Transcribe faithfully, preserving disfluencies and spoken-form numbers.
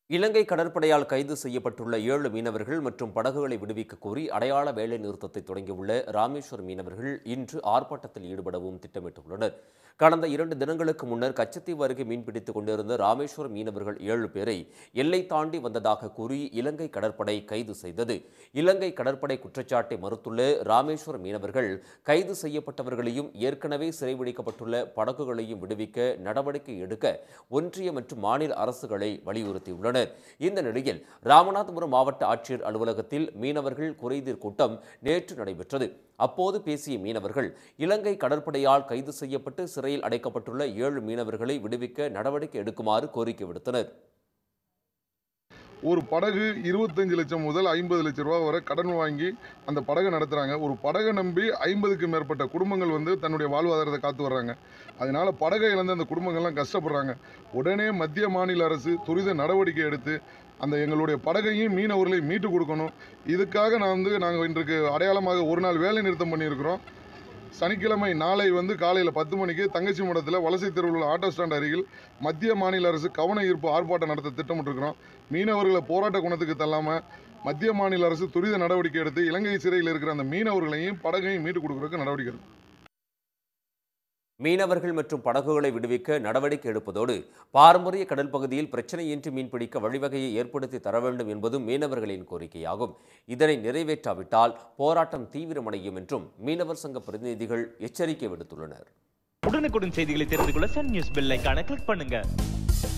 இலங்கை கடற்படையால் கைது செய்யப்பட்டுள்ள ஏழு மீனவர்கள் மற்றும் படகுகளை விடுவிக்க கோரி அடையாள வேலை நிறுத்தத்தை தொடங்கியுள்ள ராமேஸ்வரம் மீனவர்கள் இன்று ஆர்ப்பாட்டத்தில் ஈடுபடவும் திட்டமிட்டுள்ளனர். கடந்த இரண்டு தினங்களுக்கு முன்னர் கச்சத்தீவு அருகே மீன்பிடித்துக் கொண்டிருந்த ராமேஸ்வரம் மீனவர்கள் ஏழு பேரை எல்லை தாண்டி வந்ததாக கூறி இலங்கை கடற்படை கைது செய்தது. இலங்கை கடற்படை குற்றச்சாட்டை மறுத்துள்ள ராமேஸ்வரம் மீனவர்கள் கைது செய்யப்பட்டவர்களையும் ஏற்கனவே சிறைபிடிக்கப்பட்டுள்ள படகுகளையும் விடுவிக்க நடவடிக்கை எடுக்க ஒன்றிய மற்றும் மாநில அரசுகளை வலியுறுத்தியுள்ளனர். இந்த நிலையில் ராமநாதபுரம் மாவட்ட ஆட்சியர் அலுவலகத்தில் மீனவர்கள் குறைதீர் கூட்டம் நேற்று நடைபெற்றது. அப்போது பேசிய மீனவர்கள் இலங்கை கடற்படையால் கைது செய்யப்பட்டு சிறையில் அடைக்கப்பட்டுள்ள ஏழு மீனவர்களை விடுவிக்க நடவடிக்கை எடுக்குமாறு கோரிக்கை விடுத்தனர். ஒரு படகு இருபத்தஞ்சு லட்சம் முதல் ஐம்பது லட்சம் ரூபா வரை கடன் வாங்கி அந்த படகை நடத்துகிறாங்க. ஒரு படகை நம்பி ஐம்பதுக்கு மேற்பட்ட குடும்பங்கள் வந்து தன்னுடைய வாழ்வாதாரத்தை காத்து வர்றாங்க. அதனால படகை இழந்த அந்த குடும்பங்கள்லாம் கஷ்டப்படுறாங்க. உடனே மத்திய மாநில அரசு துரித நடவடிக்கை எடுத்து அந்த எங்களுடைய படகையும் மீனவர்களையும் மீட்டு கொடுக்கணும். இதுக்காக நான் வந்து நாங்கள் இன்றைக்கு அடையாளமாக ஒரு நாள் வேலை நிறுத்தம் பண்ணியிருக்கிறோம். சனிக்கிழமை நாளை வந்து காலையில் பத்து மணிக்கு தங்கச்சி மடத்தில் வலசை தெருவில் உள்ள ஆட்டோ ஸ்டாண்ட் அருகில் மத்திய மாநில அரசு கவன ஈர்ப்பு ஆர்ப்பாட்டம் நடத்த திட்டமிட்டிருக்கிறோம். மீனவர்களை போராட்ட குணத்துக்கு தள்ளாமல் மத்திய மாநில அரசு துரித நடவடிக்கை எடுத்து இலங்கை சிறையில் இருக்கிற அந்த மீனவர்களையும் படகையும் மீட்டு கொடுக்கறதுக்கு நடவடிக்கை எடுக்கும். மீனவர்கள் மற்றும் படகுகளை விடுவிக்க நடவடிக்கை எடுப்பதோடு பாரம்பரிய கடல் பகுதியில் பிரச்சனையின்றி மீன்பிடிக்க வழிவகையை ஏற்படுத்தி தர வேண்டும் என்பதும் மீனவர்களின் கோரிக்கையாகும். இதனை நிறைவேற்றாவிட்டால் போராட்டம் தீவிரமடையும் என்றும் மீனவர் சங்க பிரதிநிதிகள் எச்சரிக்கை விடுத்துள்ளனர். உடனுக்குடன் செய்திகளை தெரிந்து கொள்ள சன் நியூஸ் பெல் ஐகானை கிளிக் பண்ணுங்க.